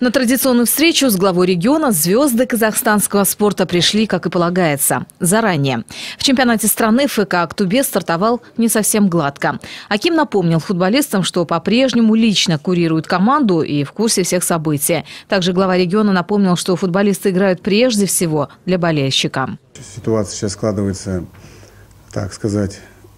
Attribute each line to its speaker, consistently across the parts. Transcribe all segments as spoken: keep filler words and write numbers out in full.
Speaker 1: На традиционную встречу с главой региона звезды казахстанского спорта пришли, как и полагается, заранее. В чемпионате страны ФК «Актубе» стартовал не совсем гладко. Аким напомнил футболистам, что по-прежнему лично курирует команду и в курсе всех событий. Также глава региона напомнил, что футболисты играют прежде всего для болельщика.
Speaker 2: Ситуация сейчас складывается, так сказать,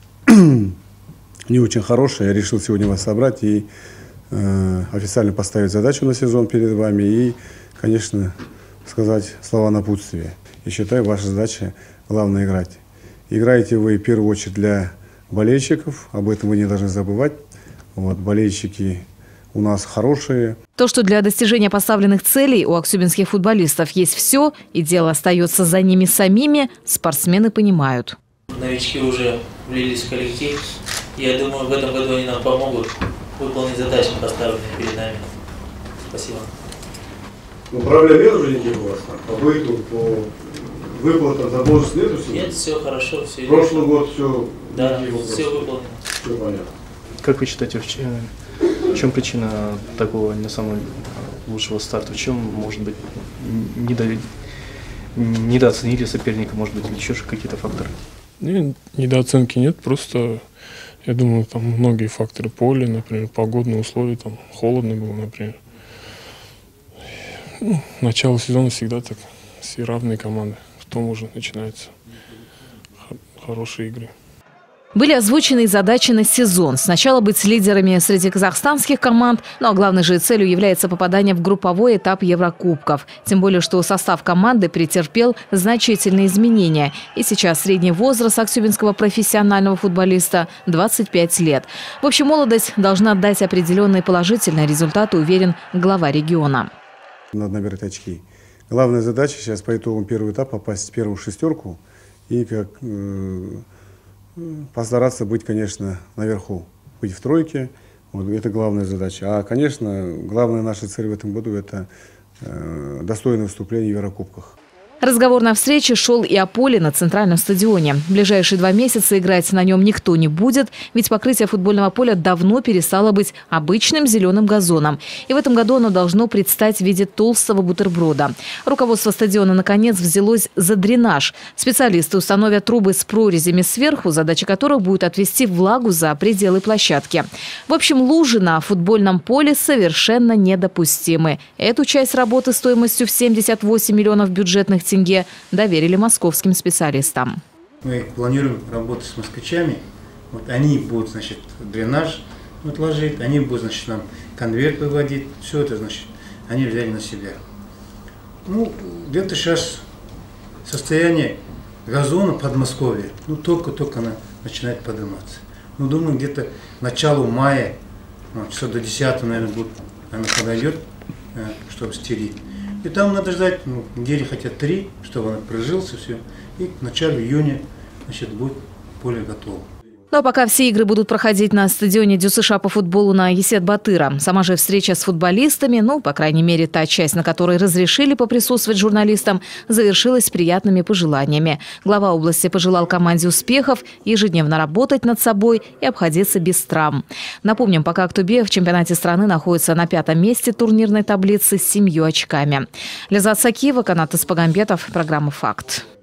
Speaker 2: не очень хорошая. Я решил сегодня вас собрать и официально поставить задачу на сезон перед вами и, конечно, сказать слова напутствия. И считаю, ваша задача главное играть. Играете вы в первую очередь для болельщиков, об этом вы не должны забывать. Вот, болельщики у нас хорошие.
Speaker 1: То, что для достижения поставленных целей у аксубинских футболистов есть все, и дело остается за ними самими, спортсмены понимают.
Speaker 3: Новички уже влились в коллектив. Я думаю, в этом году они нам помогут выполнить задачи, поставленные перед нами. Спасибо.
Speaker 2: Ну, проблем нет уже никаких у вас? По быту, по выплатам, задолженности нету?
Speaker 3: Нет, все хорошо. Все
Speaker 2: Прошлый год все...
Speaker 3: Да, все выполнено.
Speaker 2: Все понятно.
Speaker 4: Как вы считаете, в чем, в чем причина такого не самого лучшего старта? В чем, может быть, недо, недооценили соперника, может быть, или еще какие-то факторы?
Speaker 5: Нет, недооценки нет, просто... Я думаю, там многие факторы. Поле, например, погодные условия, там холодно было, например. Ну, начало сезона всегда так, все равные команды. Потом уже начинаются хорошие игры.
Speaker 1: Были озвучены и задачи на сезон. Сначала быть лидерами среди казахстанских команд, ну а главной же целью является попадание в групповой этап Еврокубков. Тем более, что состав команды претерпел значительные изменения. И сейчас средний возраст аксубинского профессионального футболиста – двадцать пять лет. В общем, молодость должна дать определенные положительные результаты, уверен глава региона.
Speaker 2: Надо набирать очки. Главная задача сейчас по итогам первого этапа попасть в первую шестерку и как... постараться быть, конечно, наверху, быть в тройке. Вот, это главная задача. А, конечно, главная наша цель в этом году – это э, достойное выступление в Еврокубках.
Speaker 1: Разговор на встрече шел и о поле на центральном стадионе. В ближайшие два месяца играть на нем никто не будет, ведь покрытие футбольного поля давно перестало быть обычным зеленым газоном. И в этом году оно должно предстать в виде толстого бутерброда. Руководство стадиона, наконец, взялось за дренаж. Специалисты установят трубы с прорезями сверху, задача которых будет отвести влагу за пределы площадки. В общем, лужи на футбольном поле совершенно недопустимы. Эту часть работы стоимостью в семьдесят восемь миллионов бюджетных тенге доверили московским специалистам.
Speaker 6: Мы планируем работать с москвичами. Вот они будут, значит, дренаж вот ложить, они будут, значит, нам конверт выводить. Все это, значит, они взяли на себя. Ну, где-то сейчас состояние газона в Подмосковье, ну, только-только она начинает подниматься. Ну, думаю, где-то к началу мая, ну, часа до десятого, наверное, будет, она подойдет, чтобы стереть. И там надо ждать, ну, недели хотя три, чтобы он прижился, все. И к началу июня, значит, будет поле готово.
Speaker 1: Ну а пока все игры будут проходить на стадионе ДЮСШ по футболу на Есет-Батыра. Сама же встреча с футболистами, ну, по крайней мере, та часть, на которой разрешили поприсутствовать журналистам, завершилась приятными пожеланиями. Глава области пожелал команде успехов, ежедневно работать над собой и обходиться без травм. Напомним, пока Актубе в чемпионате страны находится на пятом месте турнирной таблицы с семью очками. Лязат Сакиева, Канат Испагамбетов, программа «Факт».